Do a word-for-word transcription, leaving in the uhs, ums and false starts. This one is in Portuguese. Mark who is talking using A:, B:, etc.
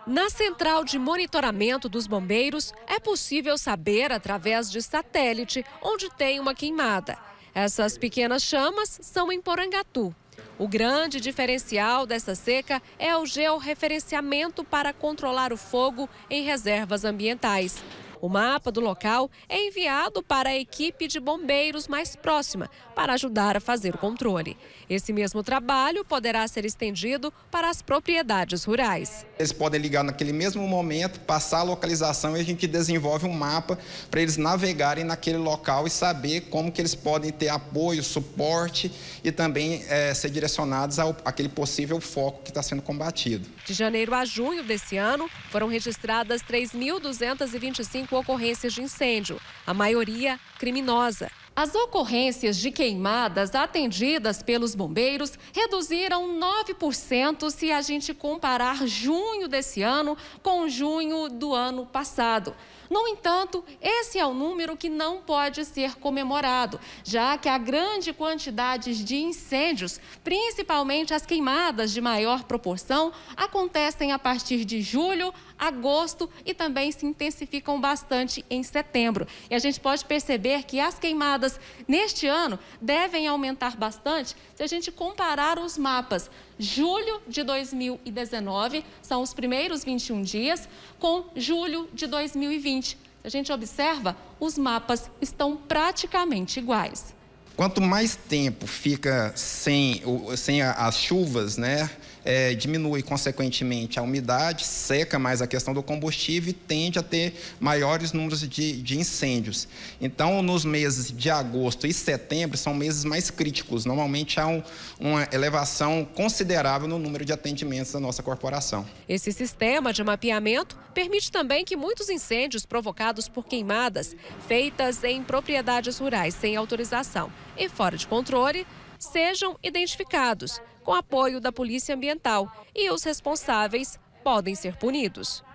A: Na central de monitoramento dos bombeiros, é possível saber, através de satélite, onde tem uma queimada. Essas pequenas chamas são em Porangatu. O grande diferencial dessa seca é o georreferenciamento para controlar o fogo em reservas ambientais. O mapa do local é enviado para a equipe de bombeiros mais próxima para ajudar a fazer o controle. Esse mesmo trabalho poderá ser estendido para as propriedades rurais.
B: Eles podem ligar naquele mesmo momento, passar a localização e a gente desenvolve um mapa para eles navegarem naquele local e saber como que eles podem ter apoio, suporte e também é, ser direcionados ao, àquele possível foco que está sendo combatido.
A: De janeiro a junho desse ano, foram registradas três mil duzentas e vinte e cinco ocorrências de incêndio, a maioria criminosa. As ocorrências de queimadas atendidas pelos bombeiros reduziram nove por cento se a gente comparar junho desse ano com junho do ano passado. No entanto, esse é o número que não pode ser comemorado, já que a grande quantidade de incêndios, principalmente as queimadas de maior proporção, acontecem a partir de julho, agosto e também se intensificam bastante em setembro. E a gente pode perceber que as queimadas neste ano devem aumentar bastante se a gente comparar os mapas. Julho de dois mil e dezenove são os primeiros vinte e um dias com julho de dois mil e vinte. A gente observa, os mapas estão praticamente iguais.
B: Quanto mais tempo fica sem, sem as chuvas, né, é, diminui consequentemente a umidade, seca mais a questão do combustível e tende a ter maiores números de, de incêndios. Então, nos meses de agosto e setembro são meses mais críticos. Normalmente há um, uma elevação considerável no número de atendimentos da nossa corporação.
A: Esse sistema de mapeamento permite também que muitos incêndios provocados por queimadas feitas em propriedades rurais sem autorização e fora de controle sejam identificados com apoio da Polícia Ambiental e os responsáveis podem ser punidos.